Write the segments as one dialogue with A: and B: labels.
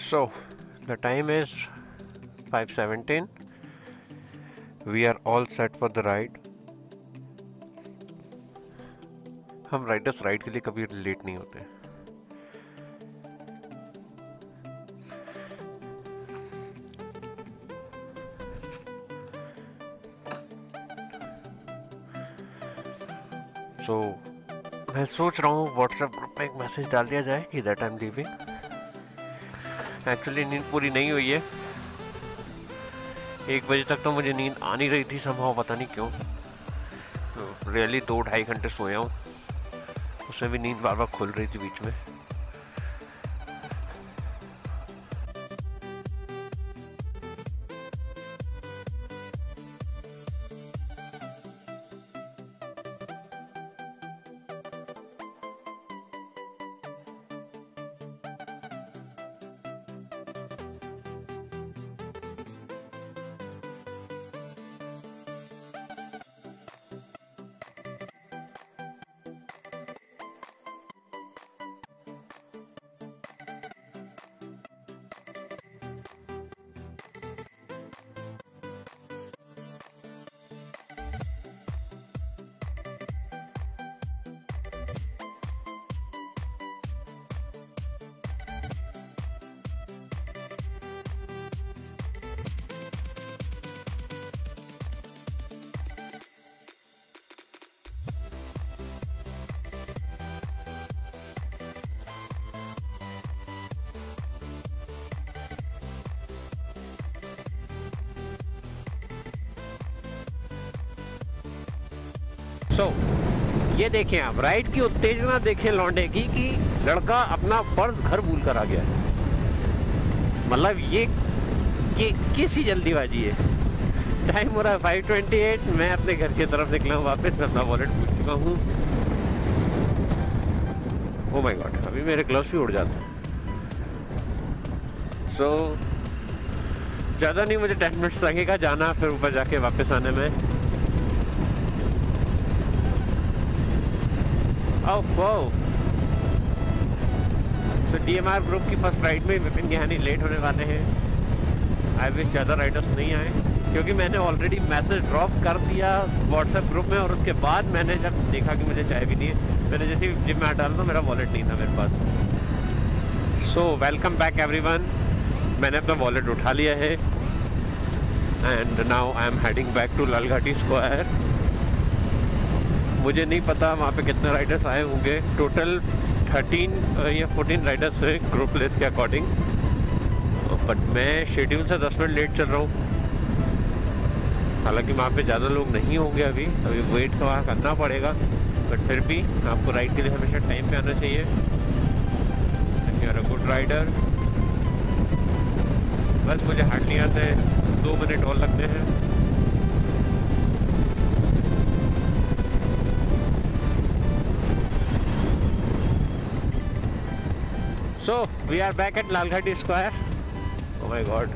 A: So the time is 5:17. We are all set for the ride. हम riders ride के लिए कभी late नहीं होते. So मैं सोच रहा हूँ व्हाट्सएप ग्रुप में एक मैसेज डाल दिया जाए कि that I am leaving. Actually नींद पूरी नहीं हुई है. 1 बजे तक तो मुझे नींद आ नहीं रही थी समहाउ, पता नहीं क्यों. रियली 2-2.5 घंटे सोया हूँ. उसमें भी नींद बार बार खुल रही थी बीच में. So, ये देखें आप, राइड की उत्तेजना देखें लौंडे की कि लड़का अपना पर्स घर भूल कर आ गया है. मतलब ये कैसी जल्दीबाजी है. टाइम हो रहा है 5:28. मैं अपने घर की तरफ निकला हूँ वापस. अपना वॉलेट भूल चुका हूँ. ओह माय गॉड, अभी मेरे ग्लव्स भी उड़ जाते हैं. So, ज़्यादा नहीं, मुझे 10 मिनट्स लगेगा जाना फिर ऊपर जाके वापस आने में. Oh, wow. So DMR group की फर्स्ट राइड में विपिन ज्ञानी लेट होने वाले हैं. आई विश ज़्यादा राइडर्स नहीं आए, क्योंकि मैंने ऑलरेडी मैसेज ड्रॉप कर दिया व्हाट्सएप ग्रुप में. और उसके बाद मैंने जब देखा कि मुझे चाय भी नहीं है, मैंने जैसे ही जिम में हाथ डाला तो मेरा वॉलेट नहीं था मेरे पास. So welcome back everyone. मैंने अपना वॉलेट उठा लिया है and now I am heading back to Lalghati square. मुझे नहीं पता वहाँ पे कितने राइडर्स आए होंगे. टोटल 13 या 14 राइडर्स हैं ग्रुप लिस्ट के अकॉर्डिंग. बट मैं शेड्यूल से 10 मिनट लेट चल रहा हूँ. हालांकि वहाँ पे ज़्यादा लोग नहीं होंगे अभी वेट करना पड़ेगा. बट फिर भी आपको राइड के लिए हमेशा टाइम पे आना चाहिए. You are a good rider. बस मुझे हार्डली आते हैं 2 मिनट और लगते हैं. So we are back at Lalghati square. Oh my God.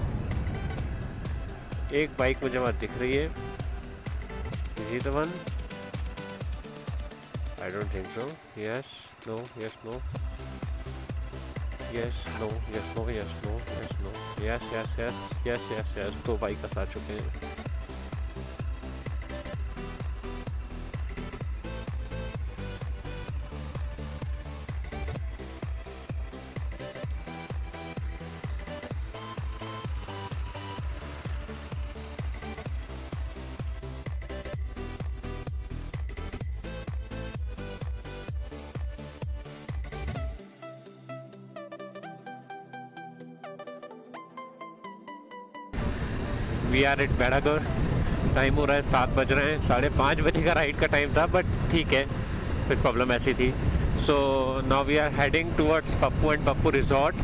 A: एक बाइक मुझे वहाँ दिख रही है. Is he the one? I don't think so. Yes, no, yes, no. Yes, no, yes, no, yes, no, yes, no. Yes, yes, yes, yes, yes, yes. 2 bike आ चुके हैं. We are at Bairagarh. Time हो रहा है 7 बज रहे हैं. 5:30 बजे का राइड का टाइम था, बट ठीक है, फिर प्रॉब्लम ऐसी थी. So now we are heading towards Pappu and Pappu resort.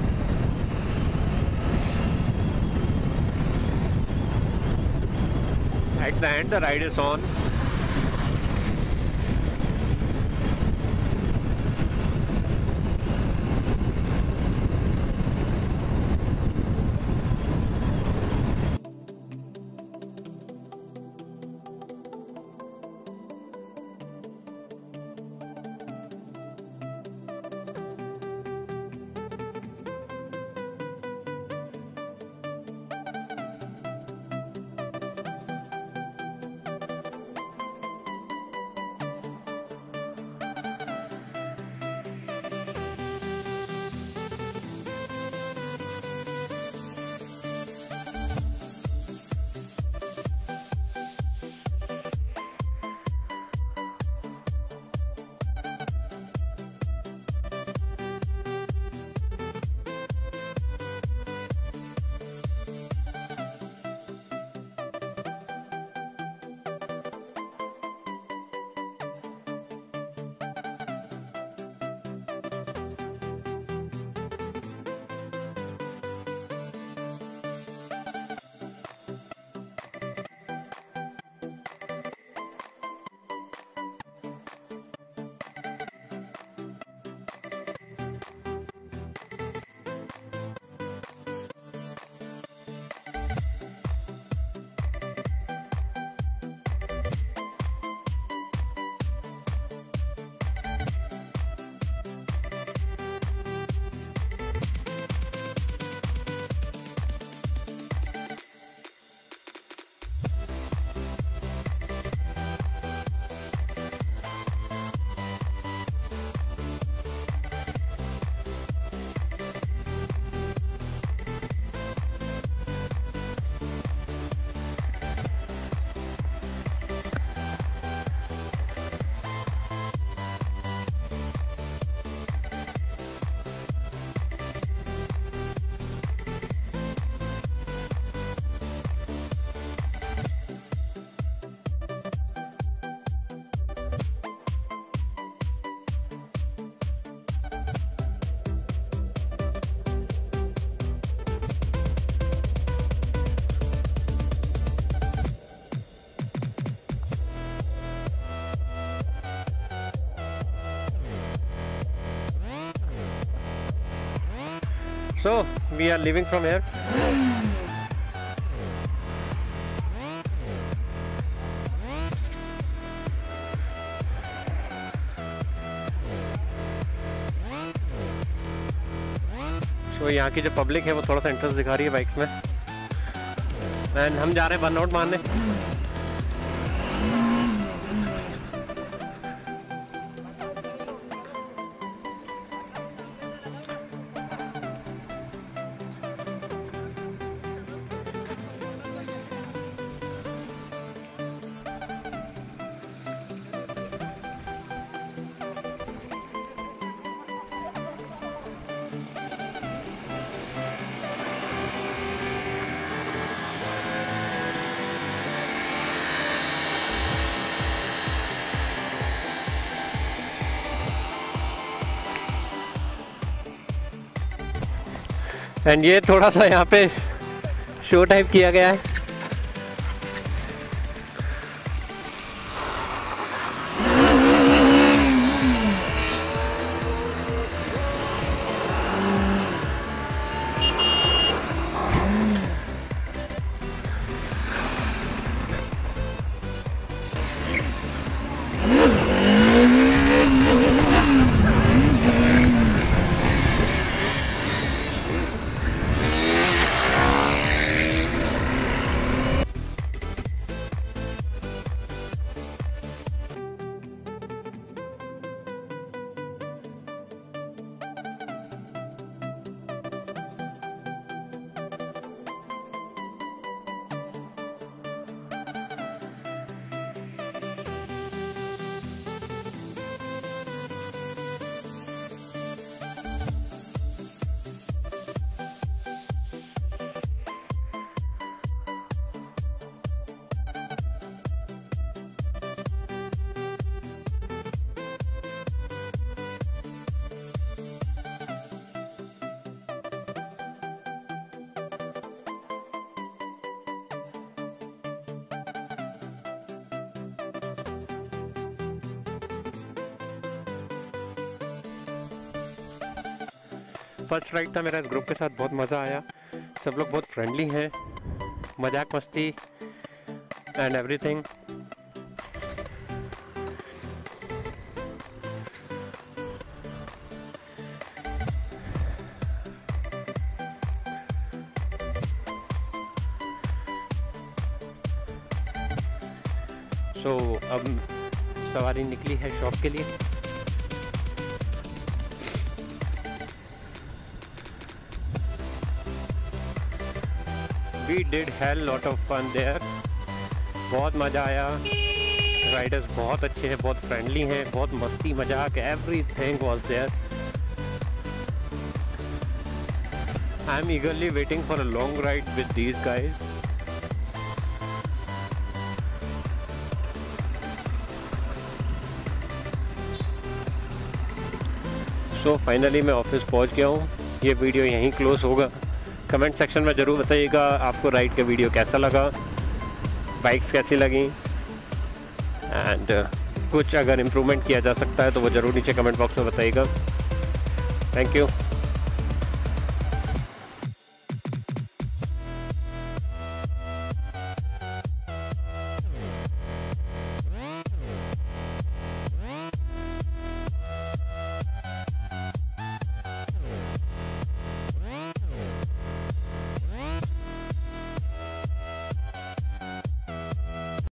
A: At the end the ride is on. So we are leaving from here. तो यहाँ की जो पब्लिक है वो थोड़ा सा इंटरेस्ट दिखा रही है बाइक्स में, एंड हम जा रहे हैं बर्नआउट मारने। एंड ये थोड़ा सा यहाँ पे शो टाइप किया गया है। फर्स्ट राइड था मेरा इस ग्रुप के साथ, बहुत मज़ा आया। सब लोग बहुत फ्रेंडली हैं, मजाक मस्ती एंड एवरीथिंग। सो अब सवारी निकली है शॉप के लिए। We did hell lot of fun there. बहुत मज़ा आया। राइडर्स बहुत अच्छे हैं, बहुत फ्रेंडली हैं, बहुत मस्ती मजाक, everything was there. I am eagerly waiting for a long ride with these guys. So finally मैं ऑफिस पहुंच गया हूँ। ये वीडियो यहीं क्लोज होगा। कमेंट सेक्शन में ज़रूर बताइएगा आपको राइड का वीडियो कैसा लगा, बाइक्स कैसी लगी, एंड कुछ अगर इम्प्रूवमेंट किया जा सकता है तो वो ज़रूर नीचे कमेंट बॉक्स में बताइएगा। Thank you.